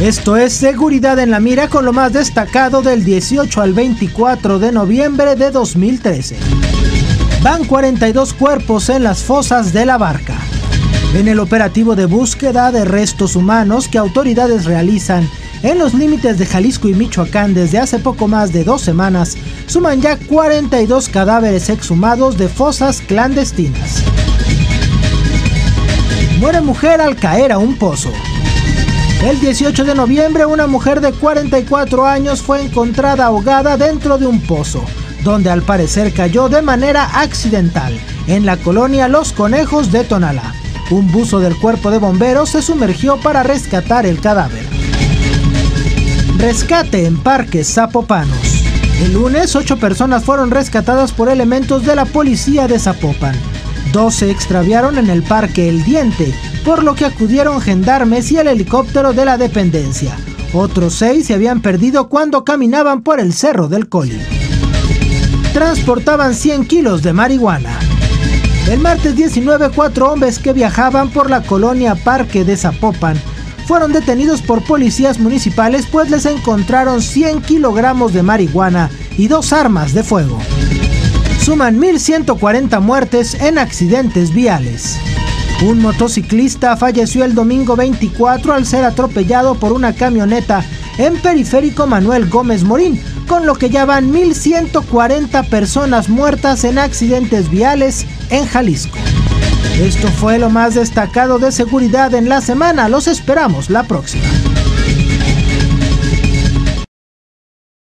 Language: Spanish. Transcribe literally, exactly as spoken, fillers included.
Esto es Seguridad en la Mira con lo más destacado del dieciocho al veinticuatro de noviembre de dos mil trece. Van cuarenta y dos cuerpos en las fosas de la Barca. En el operativo de búsqueda de restos humanos que autoridades realizan en los límites de Jalisco y Michoacán desde hace poco más de dos semanas, suman ya cuarenta y dos cadáveres exhumados de fosas clandestinas. Muere mujer al caer a un pozo. El dieciocho de noviembre, una mujer de cuarenta y cuatro años fue encontrada ahogada dentro de un pozo, donde al parecer cayó de manera accidental, en la colonia Los Conejos de Tonalá. Un buzo del cuerpo de bomberos se sumergió para rescatar el cadáver. Rescate en parques zapopanos. El lunes, ocho personas fueron rescatadas por elementos de la policía de Zapopan. Dos se extraviaron en el parque El Diente, por lo que acudieron gendarmes y el helicóptero de la dependencia. Otros seis se habían perdido cuando caminaban por el Cerro del Coli. Transportaban cien kilos de marihuana. El martes diecinueve, cuatro hombres que viajaban por la colonia Parque de Zapopan fueron detenidos por policías municipales, pues les encontraron cien kilogramos de marihuana y dos armas de fuego. Suman mil ciento cuarenta muertes en accidentes viales. Un motociclista falleció el domingo veinticuatro al ser atropellado por una camioneta en Periférico Manuel Gómez Morín, con lo que ya van mil ciento cuarenta personas muertas en accidentes viales en Jalisco. Esto fue lo más destacado de seguridad en la semana. Los esperamos la próxima.